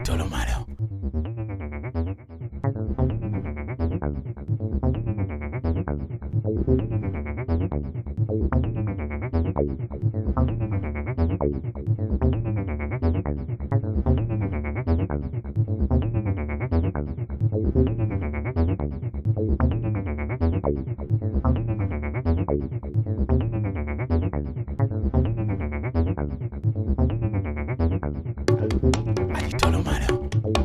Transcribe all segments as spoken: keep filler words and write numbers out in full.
Maldito lo malo. Maldito lo malo.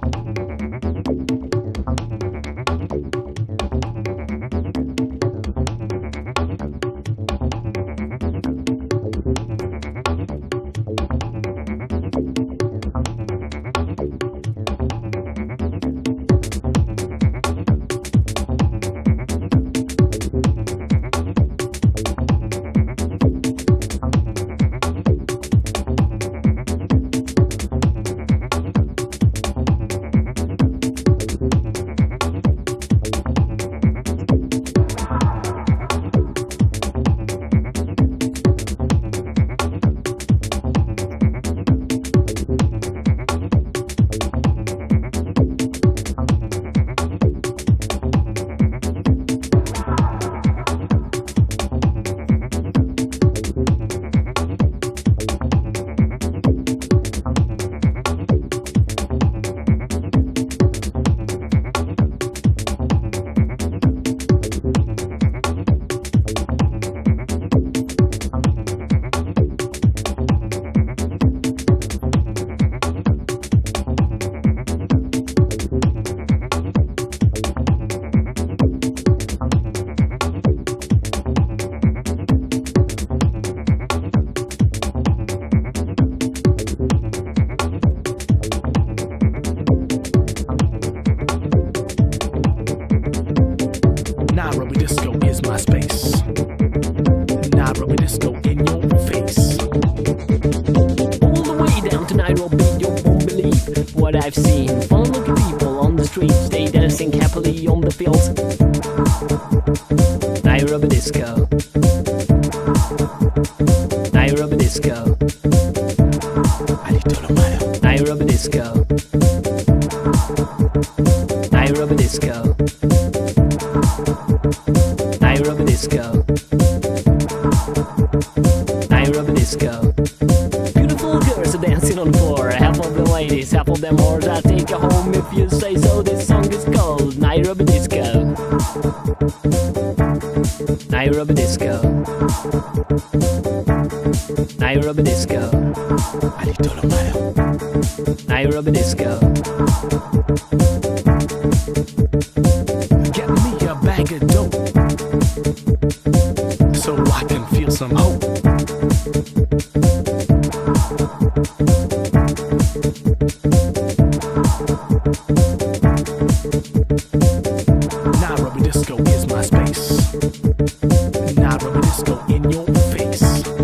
Nairobi disco is my space. Nairobi disco in your face. All the way down to Nairobi, you won't believe what I've seen. Fun-looking people on the streets, they dancing happily on the fields. Nairobi disco. Nairobi disco. Maldito lo malo. Nairobi disco. Nairobi disco. Nairobi disco. Nairobi disco. Beautiful girls are dancing on the floor. Half of the ladies, half of them whores. I'll take you home if you say so. This song is called Nairobi disco. Nairobi disco. Nairobi disco. Maldito lo malo. Nairobi disco. Get me a bag of dope so I can feel some hope. Nairobi disco is my space. Nairobi disco in your face.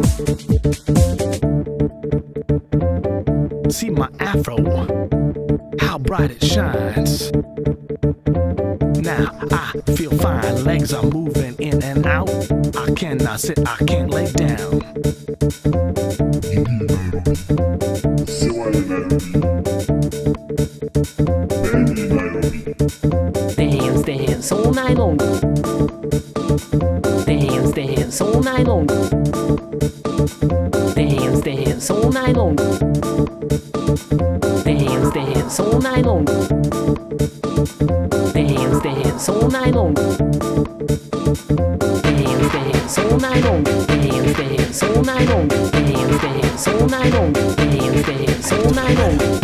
See my afro, how bright it shines. Now I feel fine, legs are moving in and out. I cannot sit, I can't lay down. Dance, dance all night long. Dance, dance all night long. Dance, dance all night long. Dance, dance all night long. Dance, dance all night long. Dance, dance all night long. Dance, dance all night long. Dance, dance all night long. Dance, dance all night long.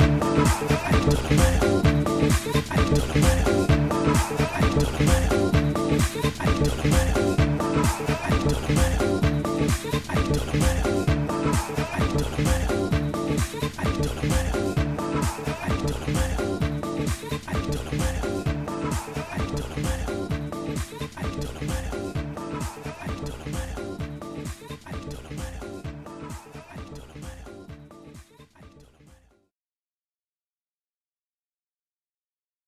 I How you doing,